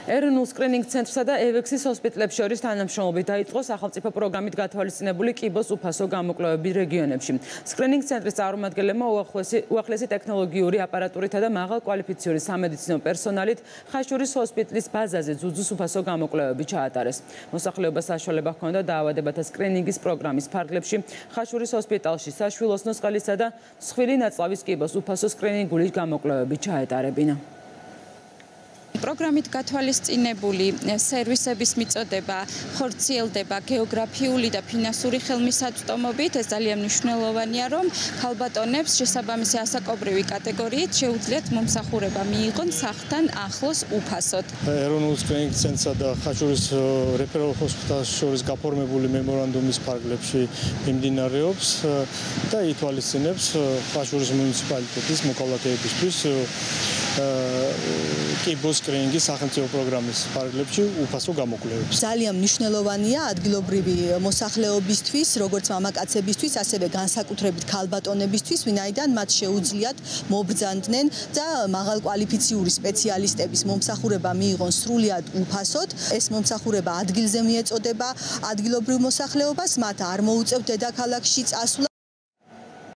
ეროვნულ სკრინინგ ცენტრსა და ევექსის ჰოსპიტალებს შორის თანამშრომლობით დაიწყო სახელმწიფო პროგრამით გათვალისწინებული კიბოს უფასო გამოკვლევები რეგიონებში. სკრინინგ ცენტრის წარმომადგენლებმა უახლესი ტექნოლოგიური აპარატურითა და მაღალკვალიფიციური სამედიცინო პერსონალით ხაშურის ჰოსპიტალის ბაზაზე ძუძუს უფასო გამოკვლევები ჩაატარეს. მოსახლეობას საშუალება ჰქონდა დაავადებათა სკრინინგის პროგრამის ფარგლებში ხაშურის ჰოსპიტალში საშვილოსნოს ყელისა და მსხვილი ნაწლავის კიბოს უფასო სკრინინგული გამოკვლევები ჩაეტარებინა. პროგრამით გათვალისწინებული სერვისების მიწოდება ხორციელდება გეოგრაფიული და ფინანსური ხელმისაწვდომობით. ეს ძალიან მნიშვნელოვანია, რომ ქალბატონებს შესაბამისი ასაკობრივი კატეგორიით შეუძლიათ მომსახურება მიიღონ სახლთან ახლოს უფასოდ. ეროვნულ სკრინინგ ცენტრსა და ხაშურის რეფერალ ჰოსპიტალს შორის გაფორმებული მემორანდუმის ფარგლებში მიმდინარეობს და ითვალისწინებს ხაშურის მუნიციპალიტეტის მოქალაქეებისთვის კიბოს სკრინინგის სახელმწიფო პროგრამის ფარგლებში უფასო გამოკვლევებს. ძალიან მნიშვნელოვანია ადგილობრივი მოსახლეობისთვის, როგორც მამაკაცებისთვის, ასევე განსაკუთრებით ქალბატონებისთვის, ვინაიდან მათ შეუძლიათ მობრძანდნენ და მაღალკვალიფიციური სპეციალისტების მომსახურება მიიღონ სრულიად უფასოდ. ეს მომსახურება ადგილზე მიეწოდება ადგილობრივ მოსახლეობას, მათ არ მოუწევთ დედაქალაქში წასვლა.